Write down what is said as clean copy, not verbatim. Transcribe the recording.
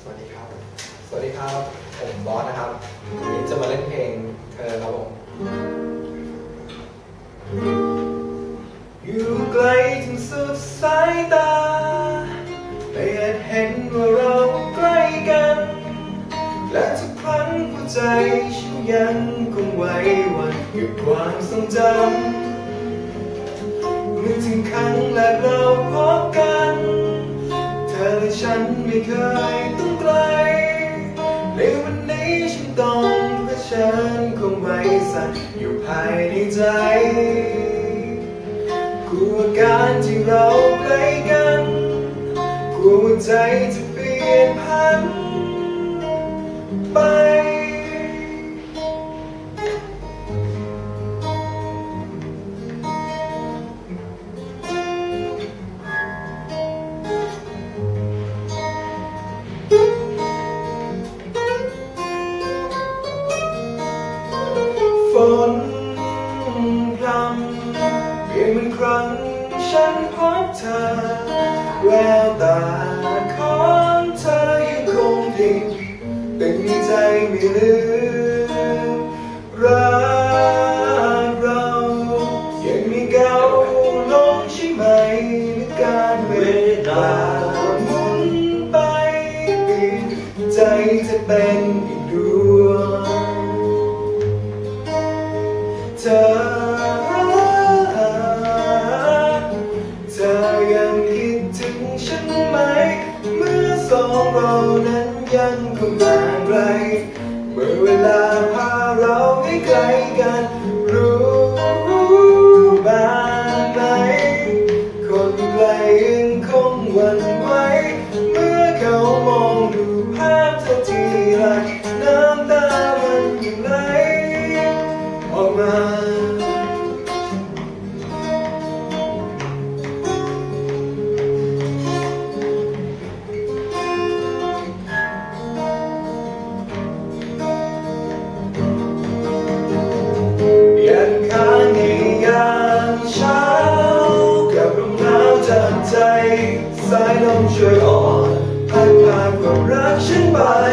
วัสดีครับสวัสดีครับผมบอสนะครับวันนี้จะมาเล่นเพลงเธอครับผมอยู่ไกลถึงสุดสายตาไม่อาจเห็นว่าเราใกล้กันและทุกครั้งหัวใจฉันยังคงไว้วันอยู่ความทรงจำนึกถึงครั้งแรกเราพบกันเธอและฉันไม่เคยต้องไกลในวันนี้ฉันต้องเผชิญคงไว้สั่นอยู่ภายในใจกลัวการที่เราใกล้กันกลัวหัวใจจะเปลี่ยนพันไปฝนพรำเปลี่ยนเหมือนครั้งฉันพบเธอแววตาของเธอยังคงดิ่งเป็นในใจไม่ลืมรักเรายังมีเก่าลงใช่ไหมในการเวลาหมุนไปเปลี่ยนใจจะเป็นอีกดวงเธอยังคิดถึงฉันไหมเมื่อสองเรานั้นยังคงห่างไกลเมื่อเวลาพาเราให้ไกลกันรู้บ้างไหมคนไกลยังคงหวั่นไหวเมื่อเขามองดูภาพเธอทีไรน้ำตามันยังไหลออกมายันค้างในยามเช้ากับลมหนาวจากใจสายลมช่วยอ่อนพัดพาความรักฉันไป